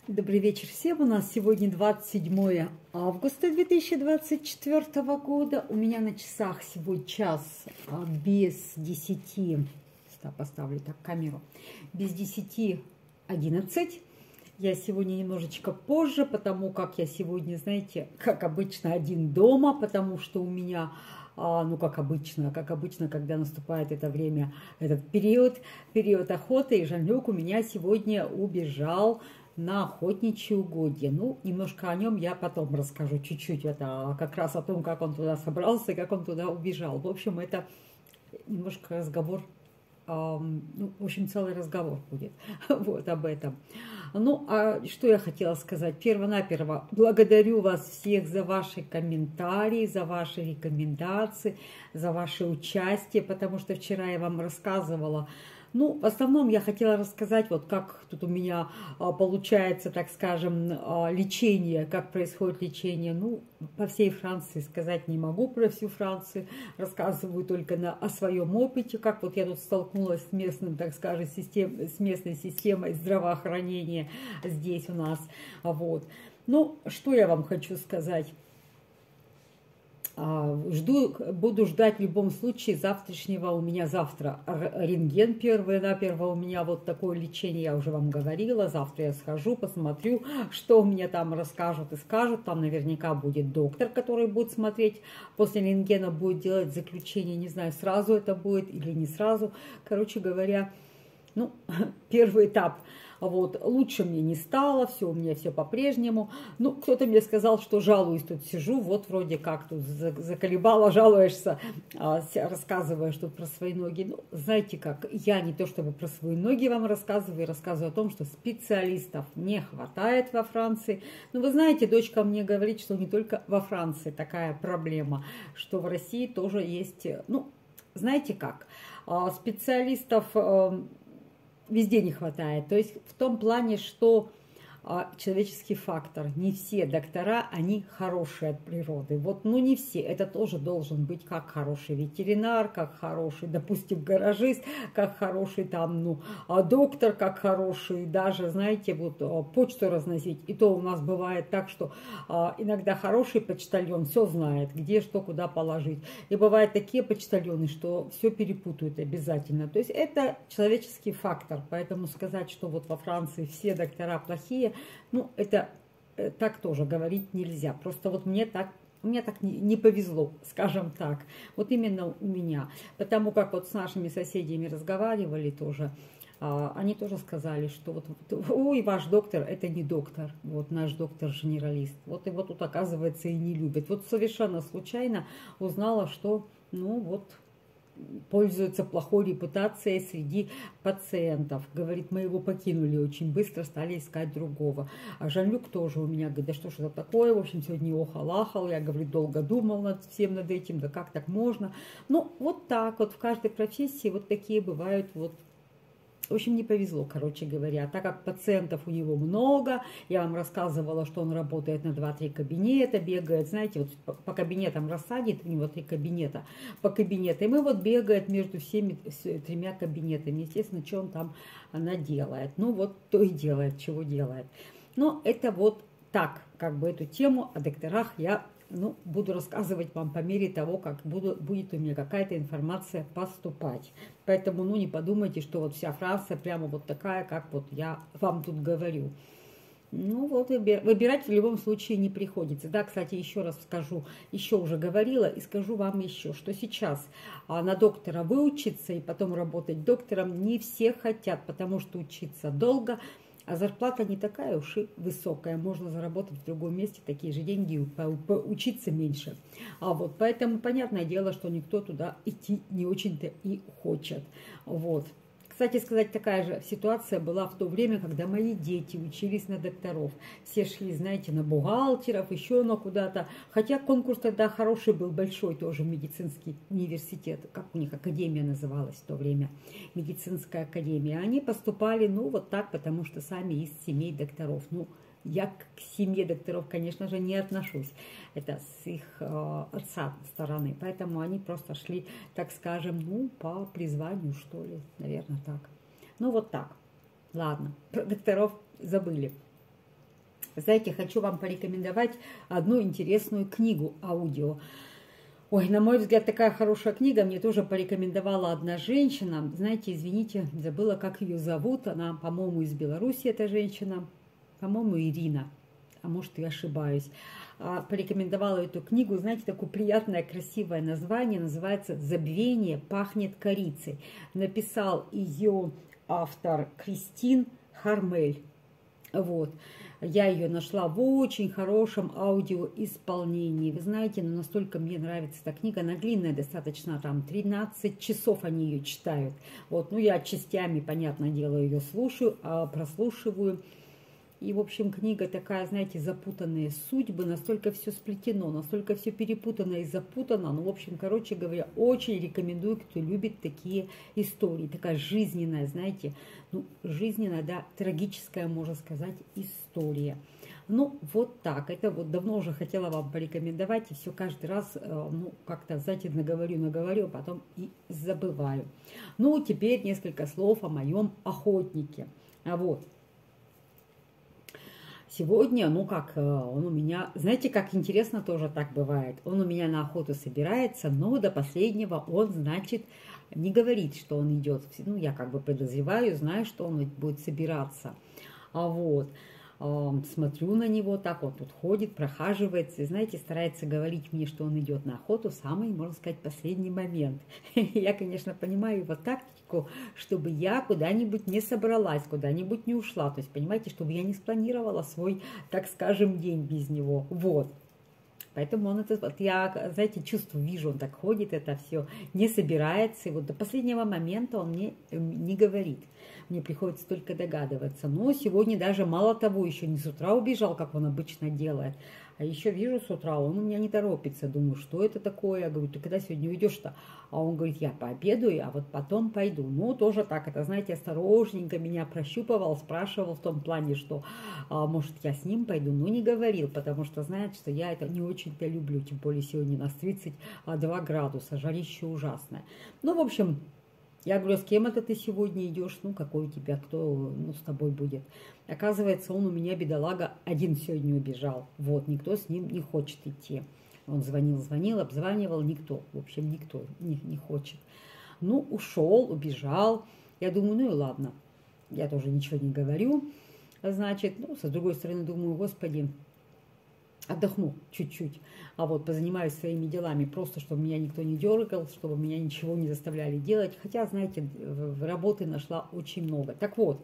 Добрый вечер всем. У нас сегодня 27 августа 2024 года. У меня на часах сегодня час без 10. Поставлю так камеру. Без 10:11. Я сегодня немножечко позже, потому как я сегодня, знаете, как обычно, один дома, потому что у меня, ну, как обычно, когда наступает это время, этот период охоты, и Жан-Люк у меня сегодня убежал на охотничьи угодья. Ну, немножко о нем я потом расскажу, чуть-чуть, это как раз о том, как он туда собрался и как он туда убежал. В общем, это немножко разговор, ну, в общем, целый разговор будет вот об этом. Ну, а что я хотела сказать? Перво-наперво благодарю вас всех за ваши комментарии, за ваши рекомендации, за ваше участие, потому что вчера я вам рассказывала. Ну, в основном я хотела рассказать, вот как тут у меня получается, так скажем, лечение, как происходит лечение. Ну, по всей Франции сказать не могу про всю Францию, рассказываю только о своем опыте, как вот я тут столкнулась с местным, так скажем, с местной системой здравоохранения здесь у нас. Вот. Ну, что я вам хочу сказать? Буду ждать в любом случае завтрашнего. У меня завтра рентген перво-наперво. У меня вот такое лечение, я уже вам говорила. Завтра я схожу, посмотрю, что мне там расскажут и скажут. Там наверняка будет доктор, который будет смотреть. После рентгена будет делать заключение. Не знаю, сразу это будет или не сразу. Короче говоря, ну, первый этап. Вот, лучше мне не стало, все, у меня все по-прежнему. Ну, кто-то мне сказал, что жалуюсь, тут сижу, вот вроде как тут заколебала, жалуешься, рассказываешь тут про свои ноги. Ну, знаете как, я не то чтобы про свои ноги вам рассказываю о том, что специалистов не хватает во Франции. Но вы знаете, дочка мне говорит, что не только во Франции такая проблема, что в России тоже есть, ну, знаете как, специалистов везде не хватает. То есть в том плане, что человеческий фактор. Не все доктора, они хорошие от природы. Вот, ну не все. Это тоже должен быть как хороший ветеринар, как хороший, допустим, гаражист, как хороший там, ну, доктор, как хороший, даже, знаете, вот почту разносить. И то у нас бывает так, что иногда хороший почтальон все знает, где что, куда положить. И бывают такие почтальоны, что все перепутают обязательно. То есть это человеческий фактор. Поэтому сказать, что вот во Франции все доктора плохие, ну, это так тоже говорить нельзя. Просто вот мне так не повезло, скажем так. Вот именно у меня. Потому как вот с нашими соседями разговаривали тоже, они тоже сказали, что вот, ой, ваш доктор, это не доктор, вот наш доктор-генералист. Вот его тут, оказывается, и не любят. Вот совершенно случайно узнала, что, ну, вот, пользуется плохой репутацией среди пациентов. Говорит, мы его покинули очень быстро, стали искать другого. А Жан-Люк тоже у меня говорит, да что ж это такое, в общем, сегодня охал-ахал. Я, говорит, долго думал над этим, да как так можно. Ну, вот так вот в каждой профессии вот такие бывают вот. В общем, не повезло, короче говоря. Так как пациентов у него много, я вам рассказывала, что он работает на 2-3 кабинета, бегает, знаете, вот по кабинетам рассадит, у него 3 кабинета по кабинетам, и вот бегает между всеми 3 кабинетами. Естественно, что он там наделает. Ну, вот то и делает, чего делает. Но это вот так, как бы эту тему о докторах я, ну, буду рассказывать вам по мере того, как будет у меня какая-то информация поступать. Поэтому, ну, не подумайте, что вот вся Франция прямо вот такая, как вот я вам тут говорю. Ну, вот выбирать в любом случае не приходится. Да, кстати, еще раз скажу, еще уже говорила и скажу вам еще, что сейчас на доктора выучиться и потом работать доктором не все хотят, потому что учиться долго. А зарплата не такая уж и высокая. Можно заработать в другом месте такие же деньги, поучиться меньше. А вот поэтому понятное дело, что никто туда идти не очень-то и хочет. Вот. Кстати сказать, такая же ситуация была в то время, когда мои дети учились на докторов. Все шли, знаете, на бухгалтеров, еще на куда-то. Хотя конкурс тогда хороший был, большой тоже медицинский университет. Как у них академия называлась в то время, медицинская академия. Они поступали, ну, вот так, потому что сами из семей докторов. Ну, я к семье докторов, конечно же, не отношусь. Это с их отца стороны. Поэтому они просто шли, так скажем, ну, по призванию, что ли. Наверное, так. Ну, вот так. Ладно, про докторов забыли. Знаете, хочу вам порекомендовать одну интересную книгу аудио. Ой, на мой взгляд, такая хорошая книга мне тоже порекомендовала одна женщина. Знаете, извините, забыла, как ее зовут. Она, по-моему, из Беларуси, эта женщина. По-моему, Ирина. А может, я ошибаюсь. Порекомендовала эту книгу. Знаете, такое приятное, красивое название. Называется «Забвение пахнет корицей». Написал ее автор Кристин Хармель. Вот. Я ее нашла в очень хорошем аудиоисполнении. Вы знаете, ну, настолько мне нравится эта книга. Она длинная достаточно, там 13 часов они ее читают. Вот, ну, я частями, понятное дело, ее слушаю, прослушиваю. И, в общем, книга такая, знаете, запутанные судьбы, настолько все сплетено, настолько все перепутано и запутано. Ну, в общем, короче говоря, очень рекомендую, кто любит такие истории. Такая жизненная, знаете, ну, жизненная, да, трагическая, можно сказать, история. Ну, вот так. Это вот давно уже хотела вам порекомендовать, и все каждый раз, ну, как-то, знаете, наговорю, а потом и забываю. Ну, теперь несколько слов о моем охотнике. Вот. Сегодня, ну как, он у меня, знаете, как интересно тоже так бывает. Он у меня на охоту собирается, но до последнего он, значит, не говорит, что он идет. Ну, я как бы подозреваю, знаю, что он будет собираться. Вот. Смотрю на него, так он тут ходит, прохаживается, и, знаете, старается говорить мне, что он идет на охоту в самый, можно сказать, последний момент. Я, конечно, понимаю его тактику, чтобы я куда-нибудь не собралась, куда-нибудь не ушла. То есть, понимаете, чтобы я не спланировала свой, так скажем, день без него. Вот. Поэтому он это, вот я, знаете, чувствую, вижу, он так ходит, это все, не собирается. И вот до последнего момента он мне не говорит. Мне приходится только догадываться. Но сегодня даже мало того, еще не с утра убежал, как он обычно делает. А еще вижу с утра, он у меня не торопится. Думаю, что это такое? Я говорю, ты когда сегодня уйдешь-то? А он говорит, я пообедаю, а вот потом пойду. Ну, тоже так, это, знаете, осторожненько меня прощупывал, спрашивал в том плане, что, может, я с ним пойду. Но не говорил, потому что знает, что я это не очень-то люблю. Тем более сегодня у нас 32 градуса, жарище ужасное. Ну, в общем... Я говорю, с кем это ты сегодня идешь? Ну, какой у тебя, кто с тобой будет? Оказывается, он у меня, бедолага, один сегодня убежал. Вот, никто с ним не хочет идти. Он звонил, обзванивал, никто. В общем, никто не хочет. Ну, ушел, убежал. Я думаю, ну и ладно. Я тоже ничего не говорю. Значит, ну, с другой стороны, думаю, господи, отдохну чуть-чуть, а вот позанимаюсь своими делами, просто чтобы меня никто не дергал, чтобы меня ничего не заставляли делать. Хотя, знаете, работы нашла очень много. Так вот,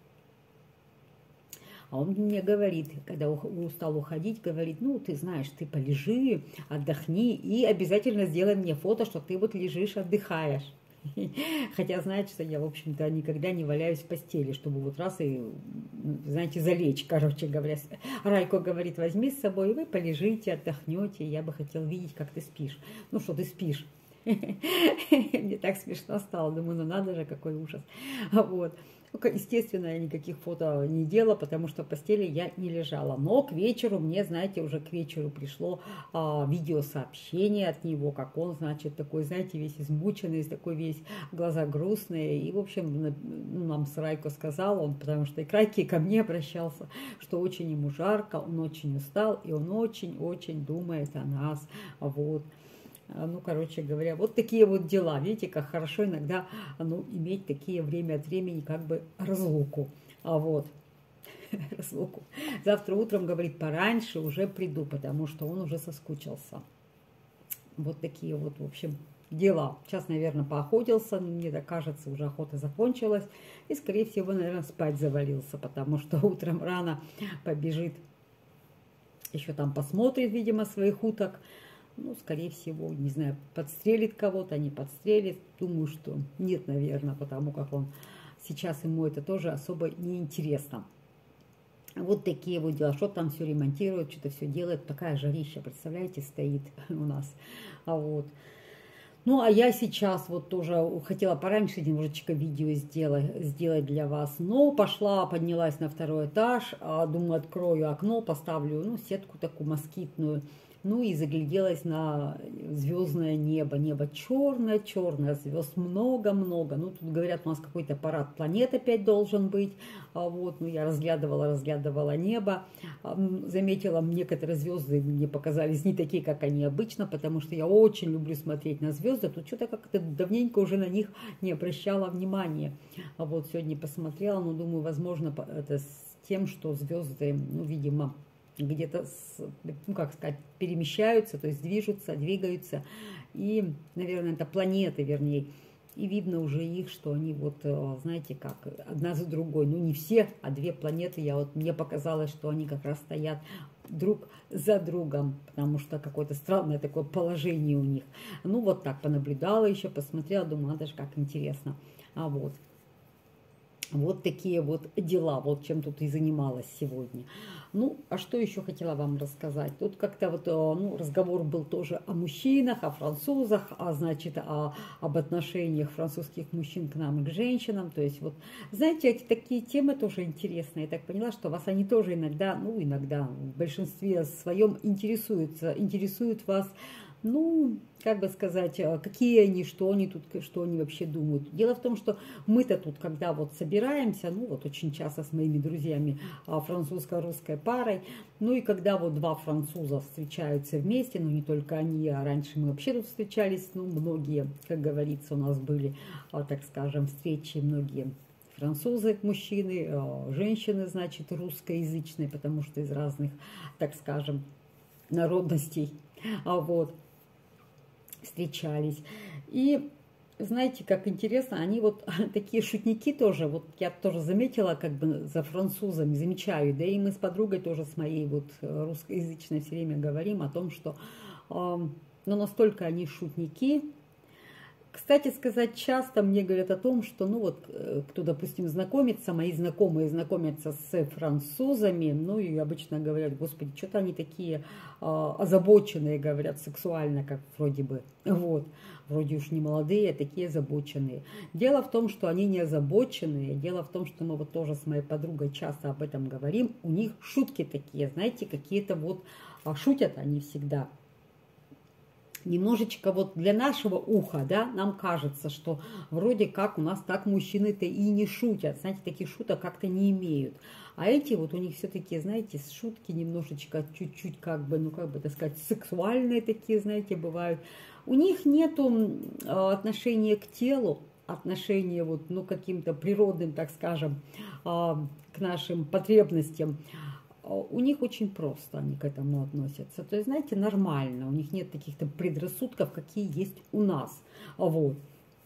а он мне говорит, когда устал уходить, говорит, ну, ты знаешь, ты полежи, отдохни и обязательно сделай мне фото, что ты вот лежишь, отдыхаешь. Хотя знает, что я, в общем-то, никогда не валяюсь в постели, чтобы вот раз и, знаете, залечь, короче говоря. Райко говорит, возьми с собой, и вы полежите, отдохнете, я бы хотел видеть, как ты спишь. Ну, что ты спишь. Мне так смешно стало, думаю, ну надо же, какой ужас. Вот. Естественно, я никаких фото не делала, потому что в постели я не лежала. Но к вечеру мне, знаете, уже к вечеру пришло видеосообщение от него, как он, значит, такой, знаете, весь измученный, такой весь, глаза грустные. И, в общем, нам с Райко сказал он, потому что и к Райке, и ко мне обращался, что очень ему жарко, он очень устал, и он очень-очень думает о нас. Вот. Ну, короче говоря, вот такие вот дела. Видите, как хорошо иногда, ну, иметь такие время от времени как бы разлуку. Вот, разлуку. Завтра утром, говорит, пораньше уже приду, потому что он уже соскучился. Вот такие вот, в общем, дела. Сейчас, наверное, поохотился, мне так кажется, уже охота закончилась. И, скорее всего, наверное, спать завалился, потому что утром рано побежит. Еще там посмотрит, видимо, своих уток. Ну, скорее всего, не знаю, подстрелит кого-то, не подстрелит. Думаю, что нет, наверное, потому как он сейчас ему это тоже особо не интересно. Вот такие вот дела. Что там все ремонтирует, что-то все делает. Такая жарища, представляете, стоит у нас. Вот. Ну, а я сейчас вот тоже хотела пораньше немножечко видео сделать для вас. Но пошла, поднялась на второй этаж. Думаю, открою окно, поставлю, ну, сетку такую москитную. Ну и загляделась на звездное небо. Небо черное, черное, звезд много-много. Ну, тут говорят, у нас какой-то парад планет опять должен быть. Вот, ну, я разглядывала небо. Заметила, некоторые звезды мне показались не такие, как они обычно, потому что я очень люблю смотреть на звезды. Тут что-то как-то давненько уже на них не обращала внимания. Вот сегодня посмотрела, но думаю, возможно, это с тем, что звезды, ну, видимо, где-то, ну, как сказать, перемещаются, то есть двигаются. И, наверное, это планеты, вернее. И видно уже их, что они вот, знаете, как одна за другой. Ну, не все, а две планеты. Мне показалось, что они как раз стоят друг за другом, потому что какое-то странное такое положение у них. Ну, вот так понаблюдала еще, посмотрела, думаю, надо же, как интересно. Вот такие вот дела, вот чем тут и занималась сегодня. Ну, а что еще хотела вам рассказать? Тут как-то вот, ну, разговор был тоже о мужчинах, о французах, значит, об отношениях французских мужчин к нам и к женщинам. То есть вот, знаете, эти такие темы тоже интересные. Я так поняла, что вас они тоже иногда, ну, иногда в большинстве своем интересуют вас. Ну, как бы сказать, какие они, что они тут, что они вообще думают. Дело в том, что мы-то тут, когда вот собираемся, ну вот очень часто с моими друзьями, французско-русской парой, ну и когда вот два француза встречаются вместе, ну не только они, а раньше мы вообще тут встречались, ну многие, как говорится, у нас были, так скажем, встречи, многие французы, мужчины, женщины, значит, русскоязычные, потому что из разных, так скажем, народностей, вот, встречались. И знаете, как интересно, они вот такие шутники тоже, вот я тоже заметила, как бы за французами, замечаю, да и мы с подругой тоже, с моей вот русскоязычной все время говорим о том, что, ну, настолько они шутники. Кстати сказать, часто мне говорят о том, что, ну вот, кто, допустим, знакомится, мои знакомые знакомятся с французами, ну и обычно говорят, господи, что-то они такие озабоченные, говорят, сексуально, как вроде бы, вот, вроде уж не молодые, а такие озабоченные. Дело в том, что они не озабоченные, дело в том, что мы вот тоже с моей подругой часто об этом говорим, у них шутки такие, знаете, какие-то вот, шутят они всегда. Немножечко вот для нашего уха, да, нам кажется, что вроде как у нас так мужчины-то и не шутят, знаете, таких шуток как-то не имеют. А эти вот у них все-таки, знаете, шутки немножечко, чуть-чуть как бы, ну как бы так сказать, сексуальные такие, знаете, бывают. У них нету отношения к телу, отношения вот, ну каким-то природным, так скажем, к нашим потребностям. У них очень просто они к этому относятся. То есть, знаете, нормально. У них нет таких-то предрассудков, какие есть у нас. Вот.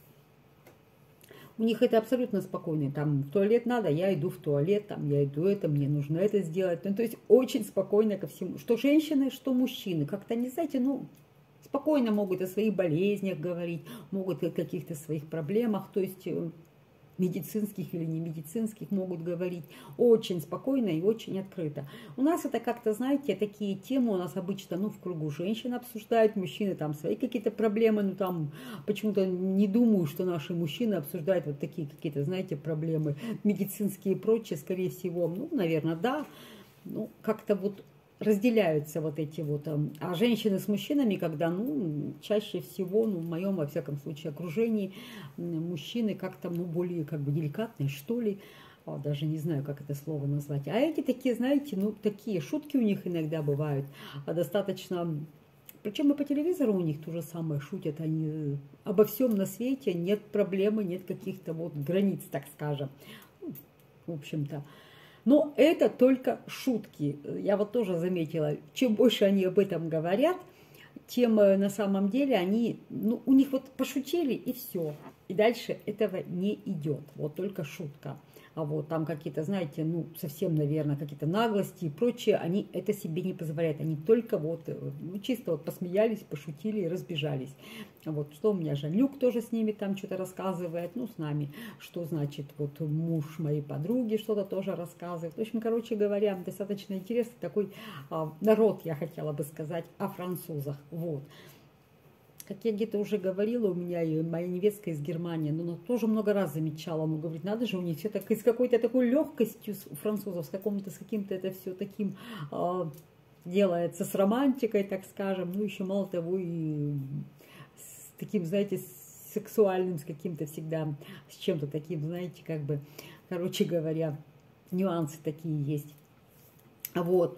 У них это абсолютно спокойно. Там в туалет надо, я иду в туалет, там я иду это, мне нужно это сделать. Ну, то есть очень спокойно ко всему. Что женщины, что мужчины. Как-то, не знаете, ну, спокойно могут о своих болезнях говорить, могут о каких-то своих проблемах. То есть медицинских или не медицинских, могут говорить очень спокойно и очень открыто. У нас это как-то, знаете, такие темы у нас обычно, ну, в кругу женщин обсуждают, мужчины там свои какие-то проблемы, ну, там почему-то не думаю, что наши мужчины обсуждают вот такие какие-то, знаете, проблемы медицинские и прочее, скорее всего, ну, наверное, да, ну, как-то вот разделяются вот эти вот, а женщины с мужчинами, когда, ну, чаще всего, ну, в моем, во всяком случае, окружении, мужчины как-то, ну, более, как бы, деликатные, что ли, даже не знаю, как это слово назвать, а эти такие, знаете, ну, такие шутки у них иногда бывают, достаточно, причем и по телевизору у них то же самое шутят, они обо всем на свете, нет проблемы, нет каких-то вот границ, так скажем, в общем-то. Но это только шутки. Я вот тоже заметила, чем больше они об этом говорят, тем на самом деле они, ну, у них вот пошутили и все. И дальше этого не идет. Вот только шутка. А вот там какие-то, знаете, ну, совсем, наверное, какие-то наглости и прочее, они это себе не позволяют. Они только вот, ну, чисто вот посмеялись, пошутили и разбежались. Вот что у меня Жан-Люк тоже с ними там что-то рассказывает, ну, с нами, что значит, вот муж моей подруги что-то тоже рассказывает. В общем, короче говоря, достаточно интересный такой народ, я хотела бы сказать, о французах. Вот. Как я где-то уже говорила, у меня и моя невестка из Германии, но она тоже много раз замечала, она говорит, надо же, у них все так, с какой-то такой легкостью у французов, с каким-то это все таким делается с романтикой, так скажем, ну еще мало того и с таким, знаете, сексуальным, с каким-то всегда, с чем-то таким, знаете, как бы, короче говоря, нюансы такие есть. Вот.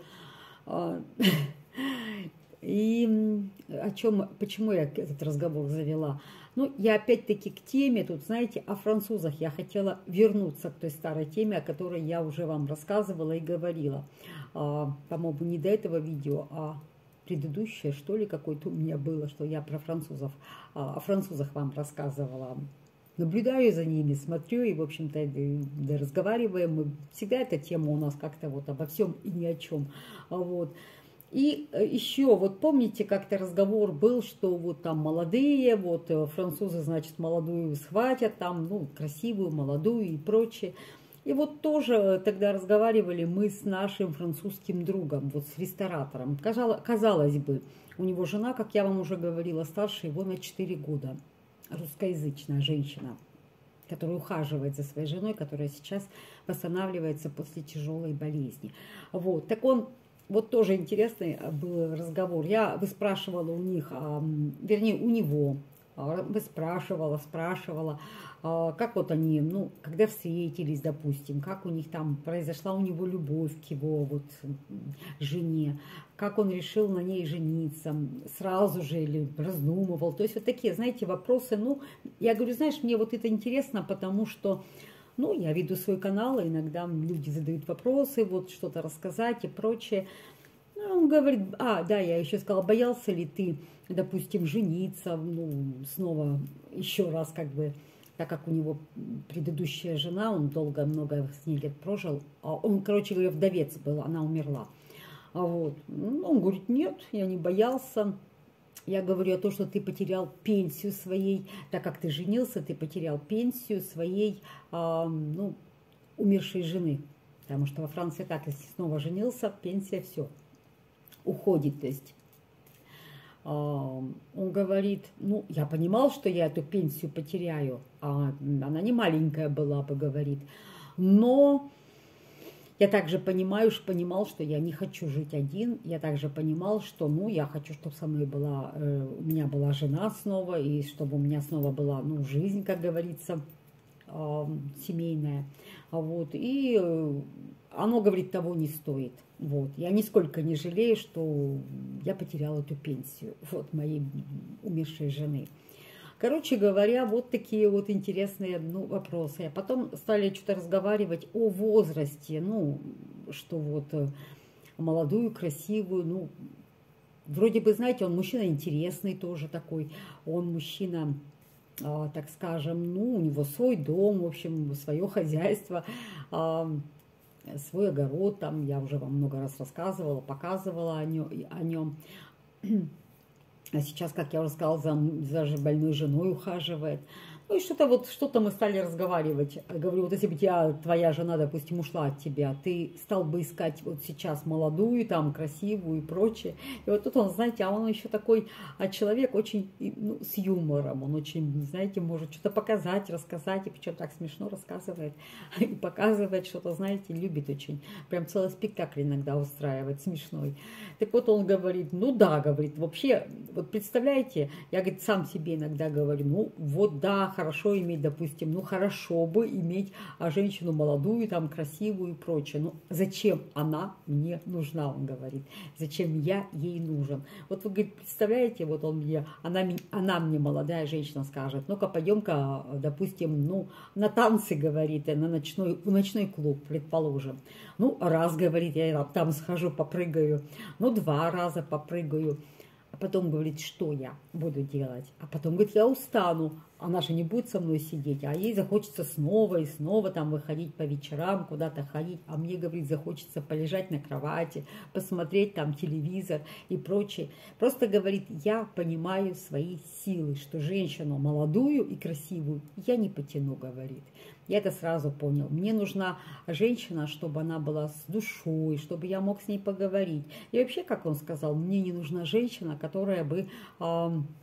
И почему я этот разговор завела? Ну, я опять-таки к теме, тут, знаете, о французах я хотела вернуться к той старой теме, о которой я уже вам рассказывала и говорила. По-моему, не до этого видео, а предыдущее, что ли, какое-то у меня было, что я про французов, о французах вам рассказывала. Наблюдаю за ними, смотрю и, в общем-то, да, разговариваем. Мы, всегда эта тема у нас как-то вот обо всем и ни о чем. Вот. И еще, вот помните, как-то разговор был, что вот там молодые, вот французы, значит, молодую схватят, там, ну, красивую, молодую и прочее. И вот тоже тогда разговаривали мы с нашим французским другом, вот с ресторатором. Казалось бы, у него жена, как я вам уже говорила, старше его на 4 года. Русскоязычная женщина, которая ухаживает за своей женой, которая сейчас восстанавливается после тяжелой болезни. Вот, так он... Вот тоже интересный был разговор. Я выспрашивала у них, вернее, у него, выспрашивала, спрашивала, как вот они, ну, когда встретились, допустим, как у них там произошла у него любовь к его вот жене, как он решил на ней жениться, сразу же или раздумывал. То есть вот такие, знаете, вопросы. Ну, я говорю, знаешь, мне вот это интересно, потому что ну, я веду свой канал, и иногда люди задают вопросы, вот что-то рассказать и прочее. Ну, он говорит, да, я еще сказала, боялся ли ты, допустим, жениться, ну, снова еще раз, как бы, так как у него предыдущая жена, он долго, много с ней лет прожил, он, короче говоря, вдовец был, она умерла. Вот. Он говорит, нет, я не боялся. Я говорю о том, что ты потерял пенсию своей, так как ты женился, ты потерял пенсию своей, ну, умершей жены. Потому что во Франции так, если снова женился, пенсия все, уходит. То есть он говорит, ну, я понимал, что я эту пенсию потеряю, она не маленькая была бы, говорит, но... Я также понимал, что я не хочу жить один. Я также понимал, что, ну, я хочу, чтобы со мной была, у меня была жена снова, и чтобы у меня снова была, ну, жизнь, как говорится, семейная. Вот. И оно, говорит, того не стоит. Вот. Я нисколько не жалею, что я потеряла эту пенсию, вот, моей умершей жены. Короче говоря, вот такие вот интересные, ну, вопросы. А потом стали что-то разговаривать о возрасте, ну, что вот молодую, красивую, ну, вроде бы, знаете, он мужчина интересный тоже такой, он мужчина, так скажем, ну, у него свой дом, в общем, свое хозяйство, свой огород, там, я уже вам много раз рассказывала, показывала о нем. А сейчас, как я уже сказала, за больной женой ухаживает. Ну и что-то вот, что-то мы стали разговаривать. Говорю, вот если бы твоя жена, допустим, ушла от тебя, ты стал бы искать вот сейчас молодую, там, красивую и прочее. И вот тут он, знаете, он еще такой человек очень, ну, с юмором. Он очень, знаете, может что-то показать, рассказать, и причем так смешно рассказывает и показывает что-то, знаете, любит очень. Прям целый спектакль иногда устраивает, смешной. Так вот он говорит, ну да, говорит, вообще, вот представляете, я, говорит, сам себе иногда говорю, ну вот да, хорошо иметь, допустим, ну хорошо бы иметь женщину молодую, там, красивую и прочее. Ну зачем она мне нужна, он говорит, зачем я ей нужен. Вот вы, говорит, представляете, вот она мне молодая женщина скажет, ну-ка пойдем-ка, допустим, ну на танцы, говорит, в ночной клуб, предположим. Ну раз, говорит, я там схожу, попрыгаю, ну 2 раза попрыгаю. А потом говорит, что я буду делать? А потом говорит, я устану. Она же не будет со мной сидеть, а ей захочется снова и снова там выходить по вечерам, куда-то ходить. А мне, говорит, захочется полежать на кровати, посмотреть там телевизор и прочее. Просто, говорит, я понимаю свои силы, что женщину молодую и красивую я не потяну, говорит. Я это сразу понял. Мне нужна женщина, чтобы она была с душой, чтобы я мог с ней поговорить. И вообще, как он сказал, мне не нужна женщина, которая бы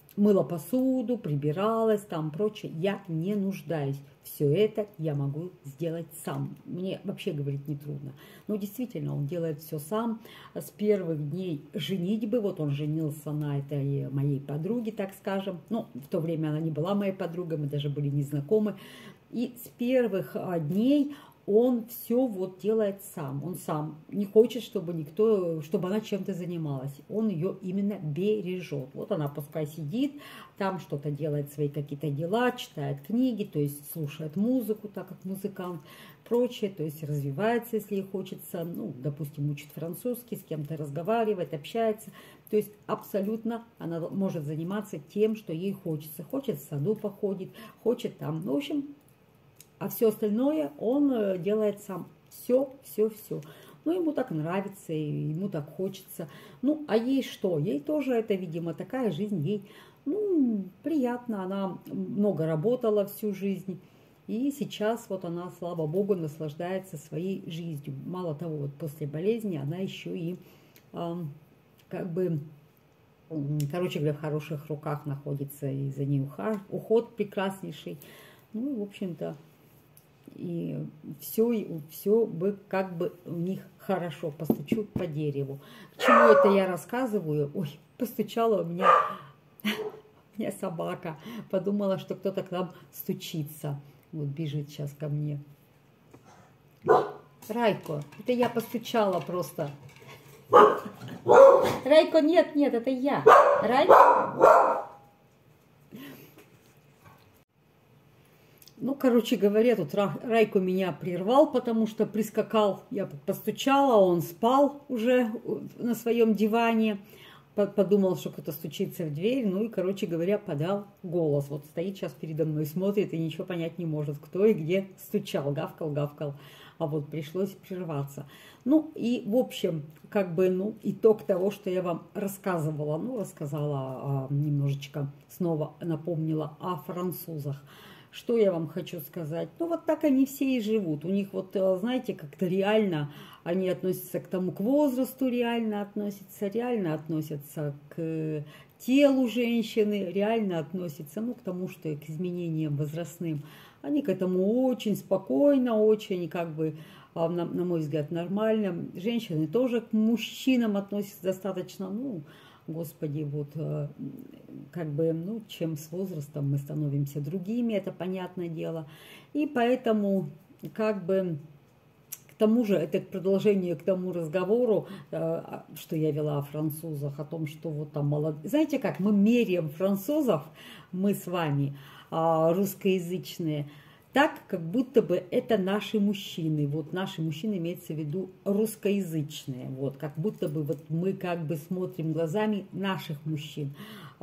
мыла посуду, прибиралась, там прочее. Я не нуждаюсь. Все это я могу сделать сам. Мне вообще, говорит, не трудно. Но действительно, он делает все сам. С первых дней женитьбы, вот он женился на этой моей подруге, так скажем. Ну, в то время она не была моей подругой, мы даже были не знакомы. И с первых дней он все вот делает сам. Он сам не хочет, чтобы никто, чтобы она чем-то занималась. Он ее именно бережет. Вот она пускай сидит, там что-то делает, свои какие-то дела, читает книги, то есть слушает музыку, так как музыкант, прочее, то есть развивается, если ей хочется, ну, допустим, учит французский, с кем-то разговаривает, общается. То есть абсолютно она может заниматься тем, что ей хочется. Хочет в саду походит, хочет там, ну, в общем, а все остальное он делает сам. Все, все, все. Ну, ему так нравится, и ему так хочется. Ну, а ей что? Ей тоже это, видимо, такая жизнь ей, ну, приятно. Она много работала всю жизнь. И сейчас вот она, слава богу, наслаждается своей жизнью. Мало того, вот после болезни она еще и как бы, короче говоря, в хороших руках находится. И за ней уход прекраснейший. Ну, в общем-то, и все бы как бы у них хорошо. Постучу по дереву. К чему это я рассказываю? Ой, постучала у меня собака. Подумала, что кто-то к нам стучится. Вот бежит сейчас ко мне. Райко, это я постучала просто. Райко, нет, это я. Райко. Ну, короче говоря, тут Райко меня прервал, потому что прискакал, я постучала, он спал уже на своем диване, подумал, что кто-то стучится в дверь, ну и, короче говоря, подал голос. Вот стоит сейчас передо мной, смотрит и ничего понять не может, кто и где стучал, гавкал, а вот пришлось прерваться. Ну и, в общем, как бы, ну, итог того, что я вам рассказывала, рассказала немножечко, снова напомнила о французах. Что я вам хочу сказать? Ну, вот так они все и живут. У них вот, знаете, как-то реально они относятся к тому, к возрасту реально относятся к телу женщины, реально относятся, ну, к тому, что к изменениям возрастным. Они к этому очень спокойно, очень, как бы, на мой взгляд, нормально. Женщины тоже к мужчинам относятся достаточно, ну, Господи, вот как бы, ну, чем с возрастом мы становимся другими, это понятное дело. И поэтому, как бы, к тому же, это продолжение к тому разговору, что я вела о французах, о том, что вот там молодые. Знаете как, мы меряем французов, мы с вами, русскоязычные, так, как будто бы это наши мужчины. Вот наши мужчины имеется в виду русскоязычные. Вот, как будто бы вот мы как бы смотрим глазами наших мужчин.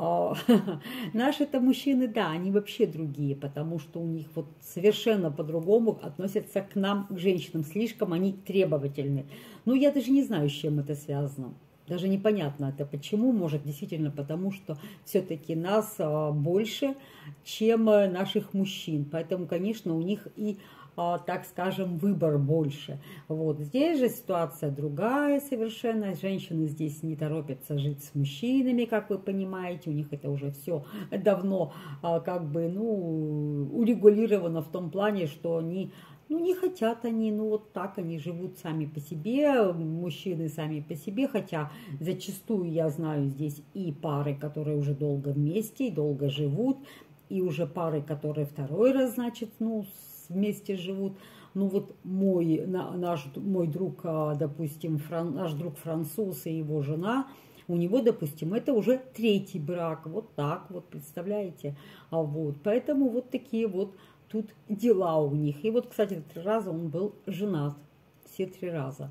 Наши-то мужчины, да, они вообще другие, потому что у них вот совершенно по-другому относятся к нам, к женщинам. Слишком они требовательны. Ну, я даже не знаю, с чем это связано. Даже непонятно это почему, может действительно потому, что все-таки нас больше, чем наших мужчин. Поэтому, конечно, у них и, так скажем, выбор больше. Вот здесь же ситуация другая совершенно. Женщины здесь не торопятся жить с мужчинами, как вы понимаете. У них это уже все давно как бы, ну, урегулировано в том плане, что они... Ну, не хотят они, ну, вот так они живут сами по себе, мужчины сами по себе, хотя зачастую я знаю здесь и пары, которые уже долго вместе, и долго живут, и уже пары, которые второй раз, значит, ну, вместе живут. Ну, вот мой друг, допустим, наш друг француз и его жена, у него, допустим, это уже третий брак, вот так вот, представляете? Вот, поэтому вот такие вот тут дела у них. И вот, кстати, 3 раза он был женат. Все 3 раза.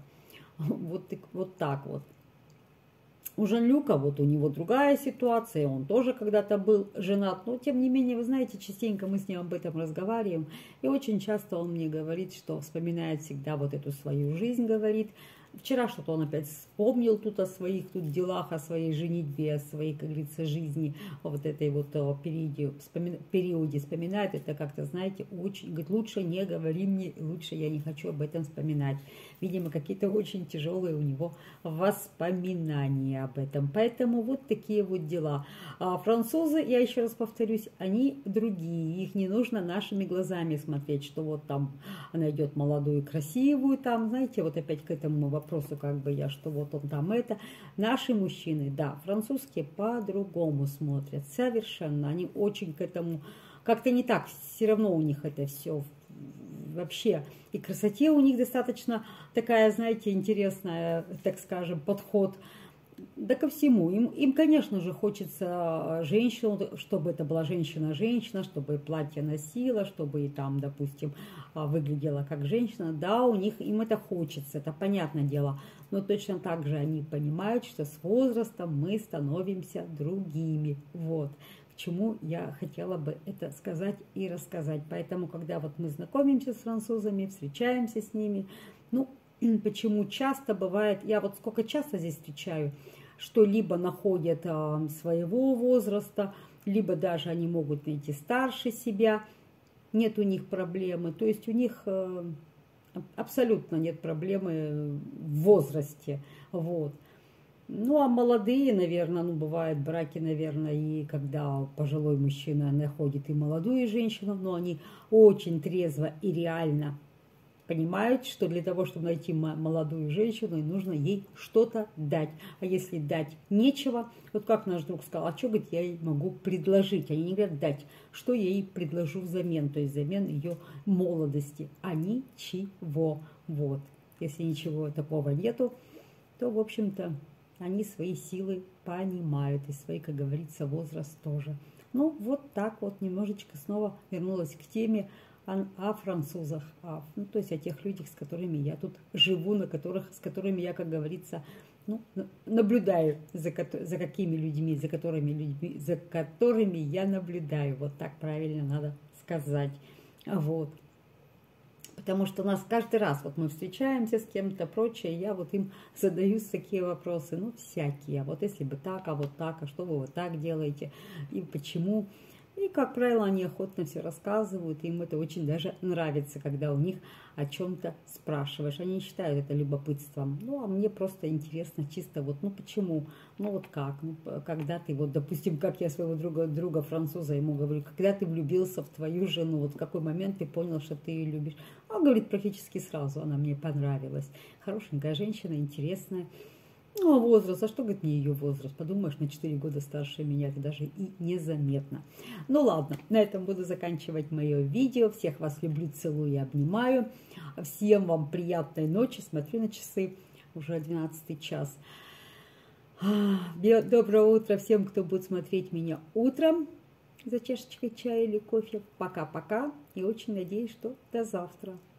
Вот так вот. У Жан-Люка вот у него другая ситуация. Он тоже когда-то был женат. Но, тем не менее, вы знаете, частенько мы с ним об этом разговариваем. И очень часто он мне говорит, что вспоминает всегда вот эту свою жизнь, говорит. Вчера что-то он опять вспомнил тут о своих тут делах, о своей женитьбе, о своей, как говорится, жизни, вот этой вот периоде вспоминает. Это как-то, знаете, очень, говорит, лучше не говори мне, лучше я не хочу об этом вспоминать. видимо, какие-то очень тяжелые у него воспоминания об этом. Поэтому вот такие вот дела. А французы, я еще раз повторюсь, они другие. Их не нужно нашими глазами смотреть, что вот там она идет молодую, красивую, там, знаете, вот опять к этому вопросу, как бы я, что вот он там это. Наши мужчины, да, французские по-другому смотрят, совершенно. Они очень к этому, как-то не так, все равно у них это все вообще. И красоте у них достаточно такая, знаете, интересная, так скажем, подход. Да ко всему. Им, конечно же, хочется женщину, чтобы это была женщина-женщина, чтобы платье носила, чтобы и там, допустим, выглядела как женщина. Да, у них им это хочется, это понятное дело. Но точно так же они понимают, что с возрастом мы становимся другими. Вот. К чему я хотела бы это сказать и рассказать. Поэтому, когда вот мы знакомимся с французами, встречаемся с ними, ну, почему часто бывает, я вот сколько часто здесь встречаю, что либо находят своего возраста, либо даже они могут найти старше себя, нет у них проблемы, то есть у них абсолютно нет проблемы в возрасте, вот. Ну, а молодые, наверное, ну, бывают браки, наверное, и когда пожилой мужчина находит и молодую женщину, но они очень трезво и реально понимают, что для того, чтобы найти молодую женщину, нужно ей что-то дать. А если дать нечего, вот как наш друг сказал, а что, говорит, я ей могу предложить? Они не говорят дать, что я ей предложу взамен, то есть взамен ее молодости, а ничего. Вот. Если ничего такого нету, то, в общем-то, они свои силы понимают, и свои, как говорится, возраст тоже. Ну, вот так вот немножечко снова вернулась к теме о французах, ну, то есть о тех людях, с которыми я тут живу, с которыми я, как говорится, ну, наблюдаю, за какими людьми, за которыми я наблюдаю. Вот так правильно надо сказать. Вот. Потому что у нас каждый раз, вот мы встречаемся с кем-то, прочее, я вот им задаю такие вопросы, ну, всякие. А вот если бы так, а вот так, а что вы вот так делаете, и почему? И, как правило, они охотно все рассказывают, и им это очень даже нравится, когда у них о чем-то спрашиваешь. Они считают это любопытством. Ну, а мне просто интересно чисто вот, ну, почему, ну, вот как, ну, когда ты, вот, допустим, как я своего друга француза ему говорю, когда ты влюбился в твою жену, вот в какой момент ты понял, что ты ее любишь. Он говорит, практически сразу, она мне понравилась. Хорошенькая женщина, интересная. Ну, а возраст, а что, говорит, мне ее возраст? Подумаешь, на 4 года старше меня, это даже и незаметно. Ну ладно, на этом буду заканчивать мое видео. Всех вас люблю, целую и обнимаю. Всем вам приятной ночи. Смотрю на часы, уже 12 час. Доброе утро всем, кто будет смотреть меня утром за чашечкой чая или кофе. Пока-пока. И очень надеюсь, что до завтра.